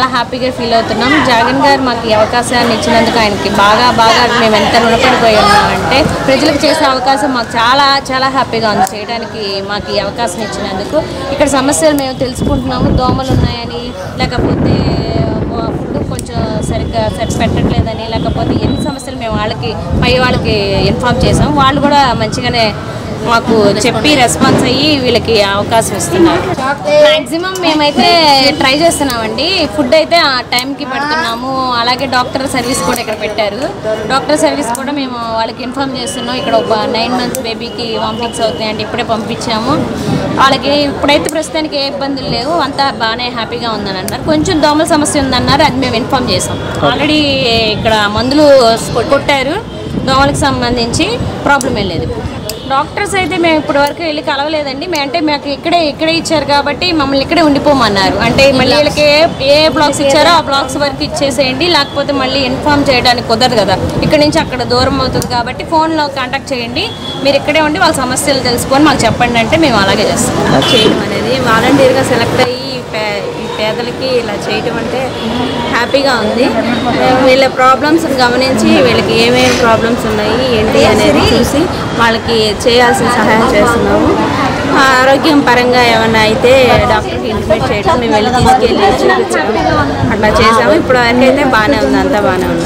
చాలా హ్యాపీగా ఫీల్ అవుతున్నాం. జగన్ గారు మాకు ఈ అవకాశాన్ని ఇచ్చినందుకు ఆయనకి బాగా మేము ఎంత రుణపడిపోయి ఉన్నామంటే ప్రజలకు చేసే అవకాశం మాకు చాలా చాలా హ్యాపీగా ఉంది. చేయడానికి మాకు ఈ అవకాశం ఇచ్చినందుకు ఇక్కడ సమస్యలు మేము తెలుసుకుంటున్నాము. దోమలు ఉన్నాయని, లేకపోతే ఫుడ్ కొంచెం సరిగ్గా పెట్టట్లేదని, లేకపోతే ఎన్ని సమస్యలు మేము వాళ్ళకి ఇన్ఫార్మ్ చేసాం. వాళ్ళు కూడా మంచిగానే మాకు చెప్పి రెస్పాన్స్ అయ్యి వీళ్ళకి అవకాశం ఇస్తున్నారు. మ్యాక్సిమం మేమైతే ట్రై చేస్తున్నామండి. ఫుడ్ అయితే ఆ టైంకి పెడుతున్నాము. అలాగే డాక్టర్ సర్వీస్ కూడా ఇక్కడ పెట్టారు. డాక్టర్ సర్వీస్ కూడా మేము వాళ్ళకి ఇన్ఫార్మ్ చేస్తున్నాం. ఇక్కడ ఒక 9 months బేబీకి వామిటింగ్స్ అవుతాయండి, ఇప్పుడే పంపించాము. వాళ్ళకి ఇప్పుడైతే ప్రస్తుతానికి ఏ ఇబ్బందులు లేవు, అంతా బాగానే హ్యాపీగా ఉందని అన్నారు. కొంచెం దోమల సమస్య ఉందన్నారు, అది మేము ఇన్ఫార్మ్ చేసాం. ఆల్రెడీ ఇక్కడ మందులు కొట్టారు, దోమలకు సంబంధించి ప్రాబ్లం ఏం లేదు. డాక్టర్స్ అయితే మేము ఇప్పటి వరకు వెళ్ళి కలవలేదండి. మాకు ఇక్కడే ఇచ్చారు కాబట్టి మమ్మల్ని ఇక్కడే ఉండిపోమన్నారు. అంటే మళ్ళీ వీళ్ళకి ఏ బ్లాక్స్ ఇచ్చారో ఆ బ్లాక్స్ వరకు ఇచ్చేసేయండి, లేకపోతే మళ్ళీ ఇన్ఫార్మ్ చేయడానికి కుదరదు కదా, ఇక్కడ నుంచి అక్కడ దూరం అవుతుంది కాబట్టి ఫోన్లో కాంటాక్ట్ చేయండి, మీరు ఇక్కడే ఉండి వాళ్ళ సమస్యలు తెలుసుకొని మాకు చెప్పండి అంటే మేము అలాగే చేస్తాం. చేయడం అనేది వాలంటీర్గా సెలెక్ట్ అయ్యి ఈ పేదలకి ఇలా చేయటం అంటే హ్యాపీగా ఉంది. వీళ్ళ ప్రాబ్లమ్స్ గమనించి వీళ్ళకి ఏమేమి ప్రాబ్లమ్స్ ఉన్నాయి ఏంటి అనేది చూసి వాళ్ళకి చేయాల్సిన సహాయం చేస్తున్నాము. ఆరోగ్యం పరంగా ఏమన్నా అయితే డాక్టర్కి ఇంటిమేట్ చేయడం, మేము వెళ్ళి తీసుకెళ్ళి చూపించాము, అట్లా చేసాము. ఇప్పుడు వరకైతే బాగానే ఉంది, అంతా బాగానే ఉంది.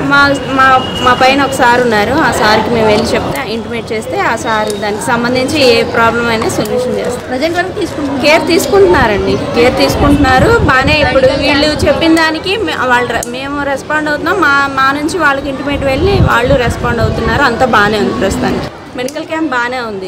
మా పైన ఒక సార్ ఉన్నారు, ఆ సార్కి మేము వెళ్ళి చెప్తే ఇంటిమేట్ చేస్తే ఆ సార్ దానికి సంబంధించి ఏ ప్రాబ్లం అయినా సొల్యూషన్ చేస్తారు. ప్రజెంట్ వరకు కేర్ తీసుకుంటున్నారు బాగానే. ఇప్పుడు వీళ్ళు చెప్పిన దానికి మేము రెస్పాండ్ అవుతున్నాం, మా నుంచి వాళ్ళకి ఇంటిమేట్ వెళ్ళి వాళ్ళు రెస్పాండ్ అవుతున్నారు, అంతా బాగానే ఉంది. ప్రస్తుతానికి మెడికల్ క్యాంప్ బాగానే ఉంది.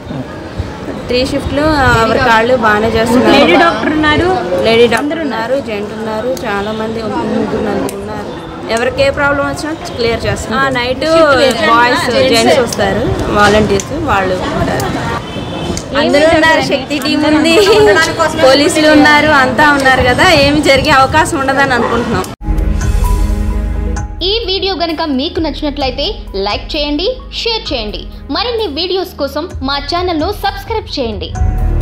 3 shifts ఎవరి కాళ్ళు బాగానే చేస్తున్నారు. లేడీ డాక్టర్ ఉన్నారు, జెంట్ ఉన్నారు, చాలా మంది ఉన్నారు. ఎవరికి ఏ ప్రాబ్లం వచ్చినా క్లియర్ చేస్తున్నారు. నైట్ బాయ్స్ జెంట్స్ వస్తారు, వాలంటీర్స్ వాళ్ళు ఉంటారు. అందరూ ఉన్నారు, శక్తి టీం ఉంది, పోలీసులు ఉన్నారు, అంతా ఉన్నారు కదా, ఏమి జరిగే అవకాశం ఉండదని అనుకుంటున్నాం. ఈ వీడియో గనుక మీకు నచ్చినట్లయితే లైక్ చేయండి, షేర్ చేయండి. మరిన్ని వీడియోస్ కోసం మా ఛానల్ను సబ్స్క్రైబ్ చేయండి.